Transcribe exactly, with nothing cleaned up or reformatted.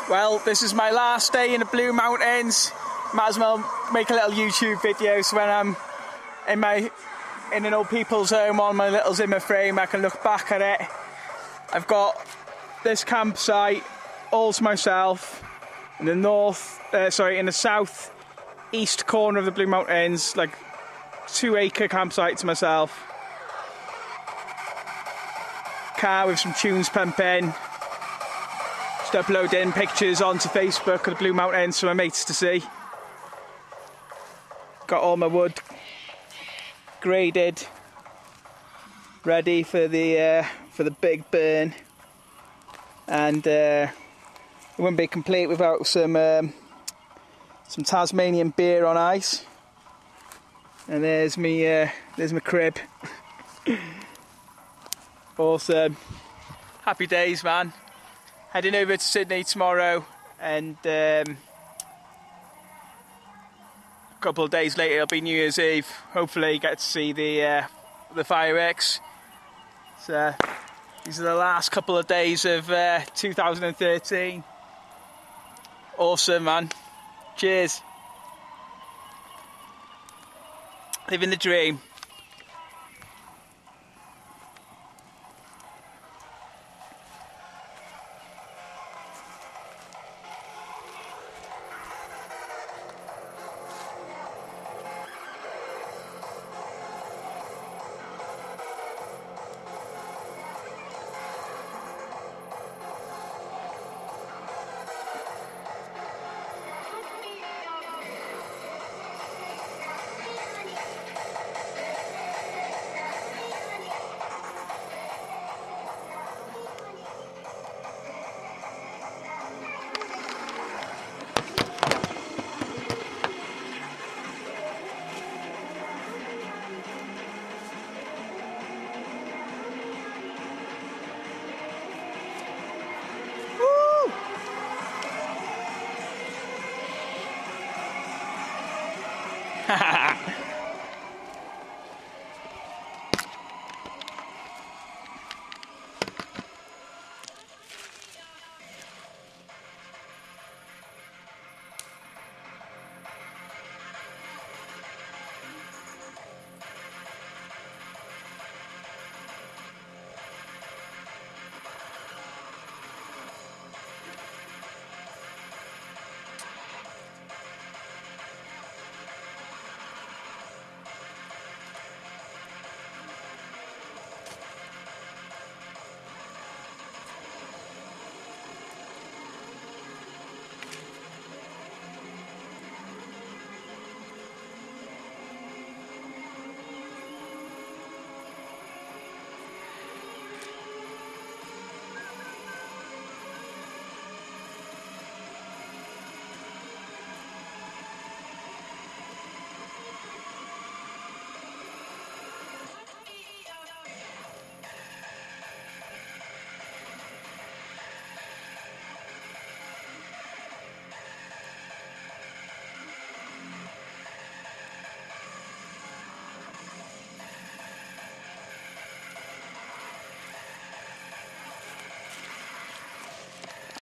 Well, this is my last day in the Blue Mountains. Might as well make a little YouTube video so when I'm in my in an old people's home on my little Zimmer frame I can look back at it. I've got this campsite all to myself in the north, uh, sorry, in the south east corner of the Blue Mountains, like two acre campsite to myself. Car with some tunes pumping. Just uploading pictures onto Facebook of the Blue Mountains for my mates to see. Got all my wood graded, ready for the uh, for the big burn, and uh, it wouldn't be complete without some um, some Tasmanian beer on ice. And there's me, uh, there's my crib. Awesome, happy days, man. Heading over to Sydney tomorrow, and um, a couple of days later it'll be New Year's Eve. Hopefully get to see the uh, the fireworks. So these are the last couple of days of uh, two thousand thirteen. Awesome, man. Cheers. Living the dream. Ha ha ha!